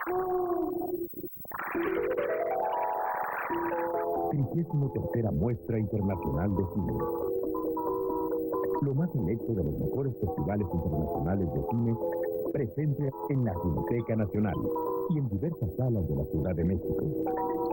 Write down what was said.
Tercera Muestra Internacional de Cine. Lo más selecto de los mejores festivales internacionales de cine presente en la Cineteca Nacional y en diversas salas de la Ciudad de México.